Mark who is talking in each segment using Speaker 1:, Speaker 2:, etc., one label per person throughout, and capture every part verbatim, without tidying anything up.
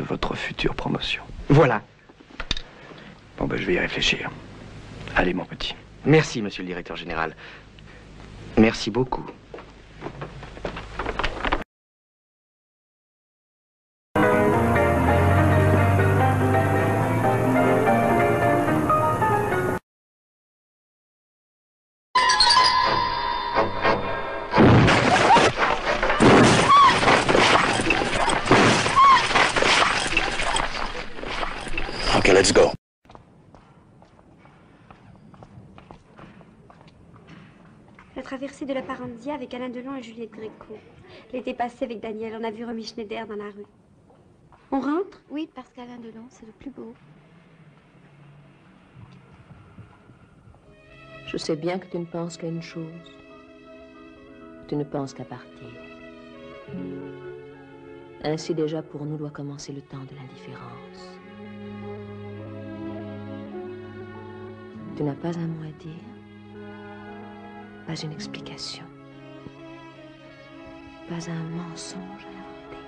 Speaker 1: de votre future promotion.
Speaker 2: Voilà.
Speaker 1: Bon, ben, je vais y réfléchir. Allez, mon petit.
Speaker 2: Merci, monsieur le directeur général. Merci beaucoup.
Speaker 1: Okay, let's go.
Speaker 3: La traversée de la Parandia avec Alain Delon et Juliette Gréco. L'été passé avec Daniel, on a vu Romy Schneider dans la rue. On rentre?
Speaker 4: Oui, parce qu'Alain Delon, c'est le plus beau.
Speaker 5: Je sais bien que tu ne penses qu'à une chose. Tu ne penses qu'à partir. Ainsi déjà pour nous doit commencer le temps de l'indifférence. Tu n'as pas un mot à dire, pas une explication, pas un mensonge à inventer.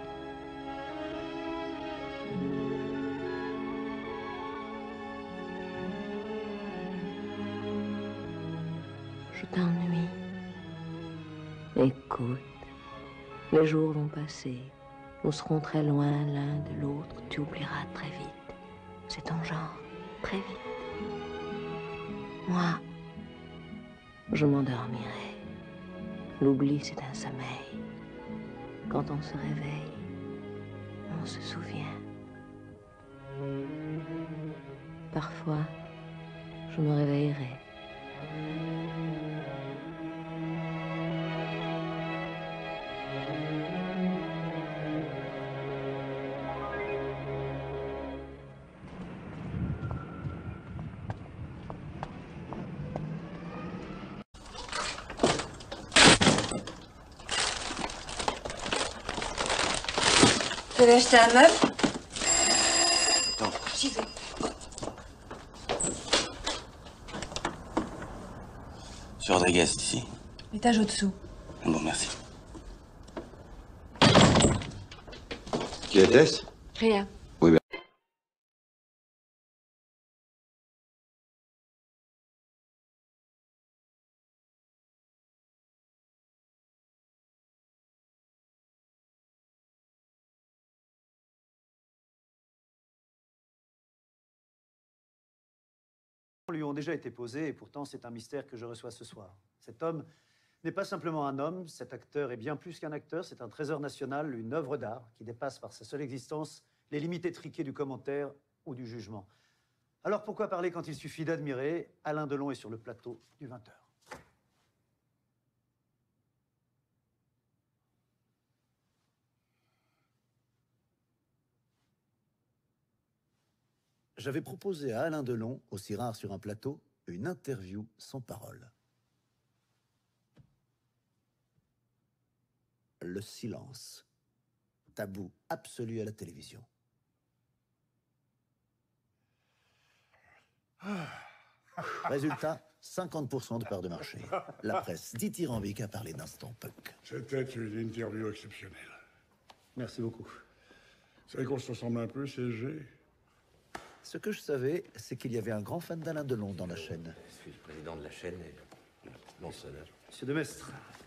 Speaker 5: Je t'ennuie. Écoute, les jours vont passer. Nous serons très loin l'un de l'autre. Tu oublieras très vite. C'est ton genre. Très vite. Moi, je m'endormirai. L'oubli, c'est un sommeil. Quand on se réveille, on se souvient. Parfois, je me réveillerai.
Speaker 6: Vous avez acheté un meuble?
Speaker 1: Attends.
Speaker 6: J'y vais.
Speaker 7: Monsieur Rodriguez, ici.
Speaker 6: L'étage au-dessous.
Speaker 7: Bon, merci.
Speaker 1: Qui était-ce?
Speaker 6: Rien.
Speaker 1: Oui, ben.
Speaker 8: Lui ont déjà été posés et pourtant c'est un mystère que je reçois ce soir. Cet homme n'est pas simplement un homme, cet acteur est bien plus qu'un acteur, c'est un trésor national, une œuvre d'art qui dépasse par sa seule existence les limites étriquées du commentaire ou du jugement. Alors pourquoi parler quand il suffit d'admirer? Alain Delon est sur le plateau du vingt heures. J'avais proposé à Alain Delon, aussi rare sur un plateau, une interview sans parole. Le silence. Tabou absolu à la télévision. Résultat, cinquante pour cent de part de marché. La presse dithyrambique a parlé d'instant punk.
Speaker 9: C'était une interview exceptionnelle.
Speaker 8: Merci beaucoup.
Speaker 9: Vous savez qu'on se ressemble un peu, C S G?
Speaker 8: Ce que je savais, c'est qu'il y avait un grand fan d'Alain Delon dans la chaîne.
Speaker 7: Je suis le président de la chaîne et non seul.
Speaker 8: Monsieur Demestre,